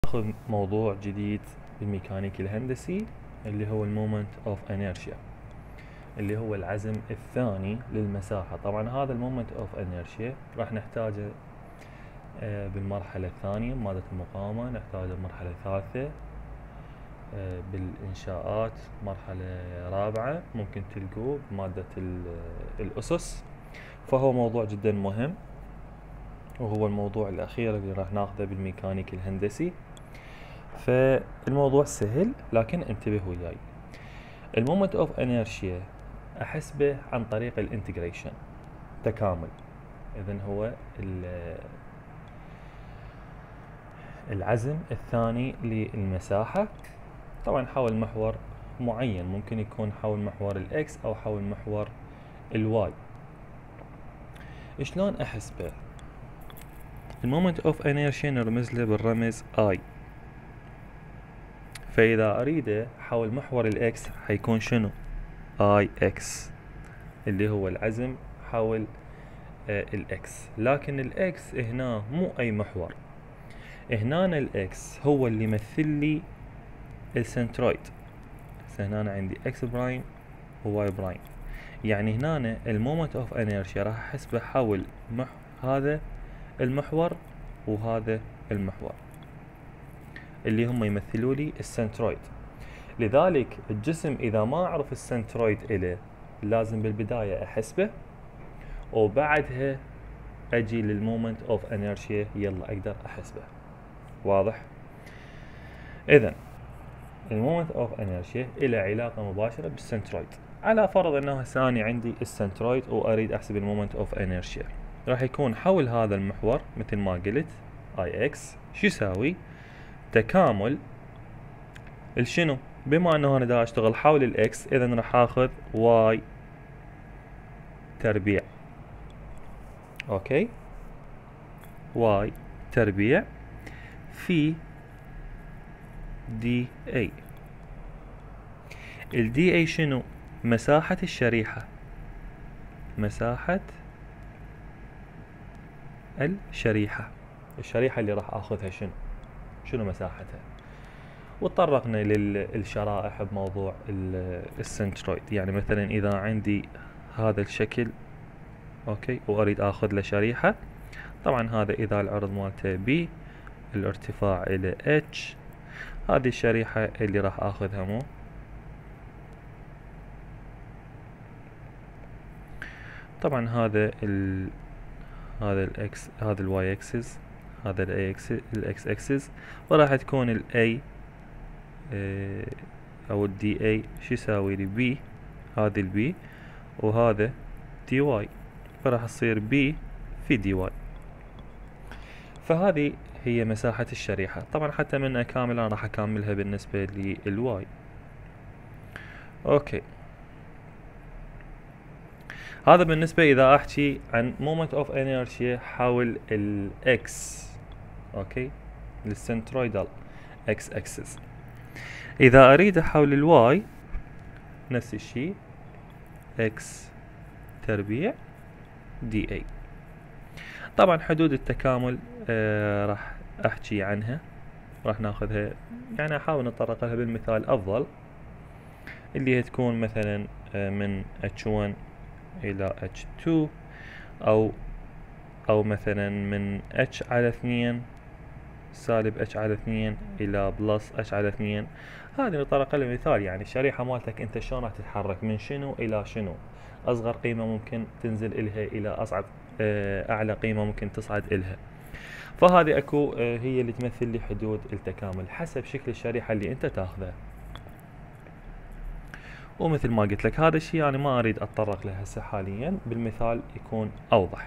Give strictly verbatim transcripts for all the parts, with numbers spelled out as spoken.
ناخذ موضوع جديد بالميكانيكي الهندسي اللي هو المومنت اوف انيرشيا، اللي هو العزم الثاني للمساحة. طبعا هذا المومنت اوف انيرشيا راح نحتاجه آه، بالمرحلة الثانية مادة المقاومة، نحتاجه بالمرحلة الثالثة آه، بالإنشاءات، مرحلة رابعة ممكن تلقوه بمادة الأسس. فهو موضوع جدا مهم، وهو الموضوع الأخير اللي راح ناخذه بالميكانيكي الهندسي. فالموضوع سهل لكن انتبه وياي. المومنت اوف انيرشيا احسبه عن طريق الانتجريشن، تكامل. اذن هو العزم الثاني للمساحة. طبعا حول محور معين، ممكن يكون حول محور الاكس او حول محور الواي. شلون احسبه؟ المومنت اوف انيرشيا نرمز له بالرمز I. فاذا اريده حول محور الاكس حيكون شنو؟ اي اكس، اللي هو العزم حول آه الاكس. لكن الاكس هنا مو اي محور، هنا الاكس هو اللي يمثل لي السنترويد. هنا عندي اكس برايم وواي برايم، يعني هنا المومنت اوف انيرشيا راح احسبه حول مح هذا المحور وهذا المحور اللي هم يمثلوا لي السنترويد. لذلك الجسم اذا ما اعرف السنترويد إله لازم بالبداية احسبه، وبعدها اجي للمومنت اوف انيرشيا يلا اقدر احسبه. واضح؟ اذا المومنت اوف انيرشيا له علاقة مباشرة بالسنترويد. على فرض انه هسه اني عندي السنترويد واريد احسب المومنت اوف انيرشيا، راح يكون حول هذا المحور مثل ما قلت اي اكس. شو يساوي؟ تكامل الشنو؟ بما انه انا دا اشتغل حول الاكس، اذا راح اخذ واي تربيع. اوكي، واي تربيع في دي اي. الدي اي شنو؟ مساحة الشريحة، مساحة الشريحة. الشريحة اللي راح اخذها شنو؟ شنو مساحتها؟ وتطرقنا للشرائح بموضوع السنترويد. يعني مثلا اذا عندي هذا الشكل اوكي واريد اخذ له شريحة، طبعا هذا اذا العرض مالته بي، الارتفاع الى اتش، هذه الشريحة اللي راح اخذها مو. طبعا هذا ال هذا الاكس، هذا الواي اكسس، هذا الاي اكس، الاكس اكسس، وراح تكون الاي اه او الدي اي شو يساوي لي؟ بي، هذه البي، وهذا دي واي، فراح تصير بي في دي واي. فهذه هي مساحة الشريحة. طبعا حتى من اكامل انا راح اكملها بالنسبة للواي. اوكي، هذا بالنسبة اذا احكي عن مومنت اوف انيرشيا حول الاكس. اوكي، للسنترويدال اكس اكسس. اذا اريد حول الواي نفس الشيء، اكس تربيع دي اي. طبعا حدود التكامل آه راح احكي عنها، راح ناخذها، يعني احاول نتطرق لها بالمثال افضل، اللي هي تكون مثلا آه من اتش ون الى اتش تو، او او مثلا من اتش على اثنين سالب اتش على اثنين الى بلس اتش على اثنين. هذه نتطرق لها مثال، يعني الشريحة مالتك انت شلون راح تتحرك من شنو الى شنو. اصغر قيمة ممكن تنزل الها الى اصعب آه اعلى قيمة ممكن تصعد الها. فهذه اكو آه هي اللي تمثل لي حدود التكامل حسب شكل الشريحة اللي انت تاخذها. ومثل ما قلت لك هذا الشيء انا ما اريد اتطرق له هسه حاليا، بالمثال يكون اوضح.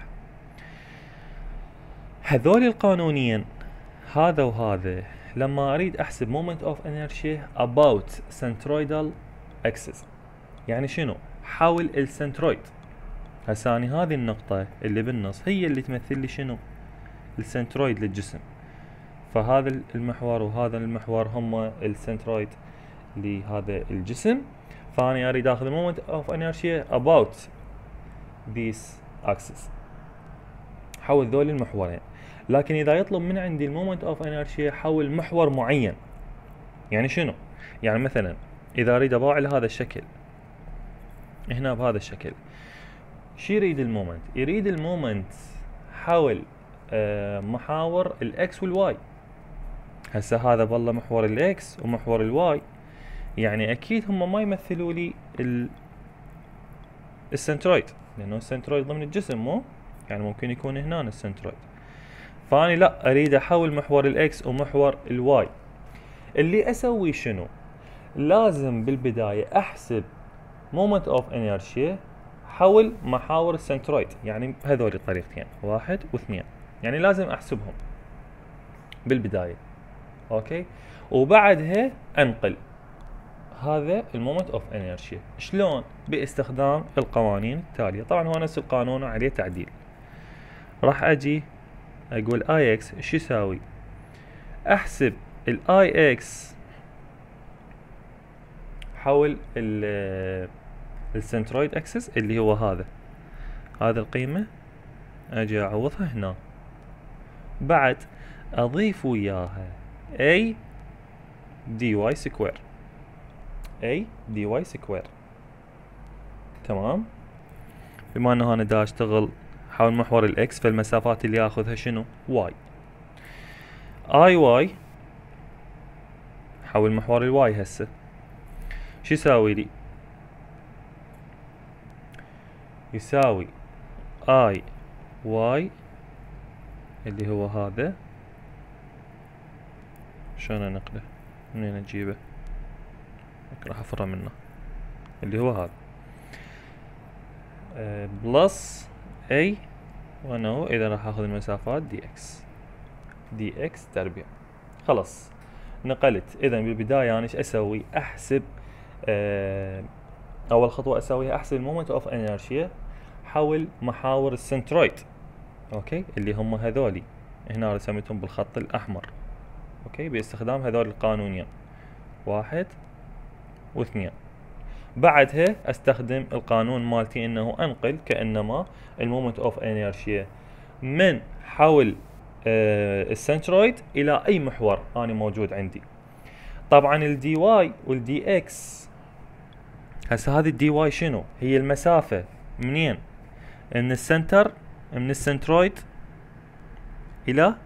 هذول القانونيين هذا وهذا لما اريد احسب moment of inertia about centroidal axis، يعني شنو؟ حول السنترويد. هسه اني هذه النقطة اللي بالنص هي اللي تمثل لي شنو؟ السنترويد للجسم. فهذا المحور وهذا المحور هم السنترويد لهذا الجسم. فاني اريد اخذ moment of inertia about these axis حول ذول المحورين. لكن اذا يطلب من عندي المومنت اوف انرشيا حول محور معين، يعني شنو؟ يعني مثلا اذا اريد اباعل هذا الشكل هنا بهذا الشكل، شو يريد المومنت؟ يريد المومنت حول آه محاور الاكس والواي. هسه هذا والله محور الاكس ومحور الواي، يعني اكيد هم ما يمثلوا لي ال السنترويد، لانه السنترويد ضمن الجسم مو، يعني ممكن يكون هنا السنترويد. فاني لا اريد احول محور الاكس ومحور الواي. اللي اسوي شنو؟ لازم بالبداية احسب مومنت اوف انيرشيا حول محاور السنترويد، يعني بهذول الطريقتين واحد واثنين، يعني لازم احسبهم بالبداية. اوكي، وبعدها انقل هذا المومنت اوف انيرشيا. شلون؟ باستخدام القوانين التالية. طبعا هو نفس القانون وعليه تعديل. راح اجي اقول اي اكس شو يساوي؟ احسب الاي اكس حول السنترويد اكسس اللي هو هذا، هذا القيمة اجي اعوضها هنا، بعد اضيف وياها a دي واي سكوير، a دي واي سكوير. تمام؟ بما انه انا دا اشتغل حول محور الاكس، فالمسافات اللي اخذها شنو؟ واي. اي واي حول محور الواي هسه شو يساوي لي؟ يساوي اي واي اللي هو هذا، شلون انقله؟ منين اجيبه؟ راح افره منه، اللي هو هذا أه بلس اي، وانا اذا راح اخذ المسافات دي اكس، دي اكس تربيع. خلص نقلت. اذا بالبداية انا ايش اسوي؟ احسب أه اول خطوة اسويها احسب المومنت اوف انرشيا حول محاور السنترويد، اوكي، اللي هم هذولي هنا رسمتهم بالخط الاحمر، اوكي، باستخدام هذول القانونين واحد واثنين. بعدها استخدم القانون مالتي انه انقل كانما المومنت اوف انيرشيا من حول آه السنترويد الى اي محور اني موجود عندي. طبعا الدي واي والدي اكس، هسه هذه الدي واي شنو؟ هي المسافة منين؟ من السنتر، من السنترويد الى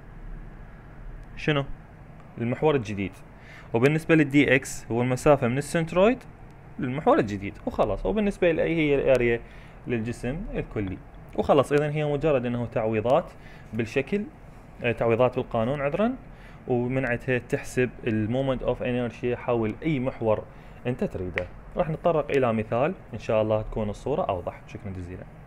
شنو؟ المحور الجديد. وبالنسبة للدي اكس هو المسافة من السنترويد للمحور الجديد، وخلاص. وبالنسبة لأي هي الاريا للجسم الكلي، وخلاص. اذا هي مجرد انه تعويضات بالشكل، تعويضات بالقانون عذرا، ومنعتها تحسب المومنت اوف انرشيا حول اي محور انت تريده. راح نتطرق الى مثال ان شاء الله تكون الصورة اوضح. شكرا جزيلا.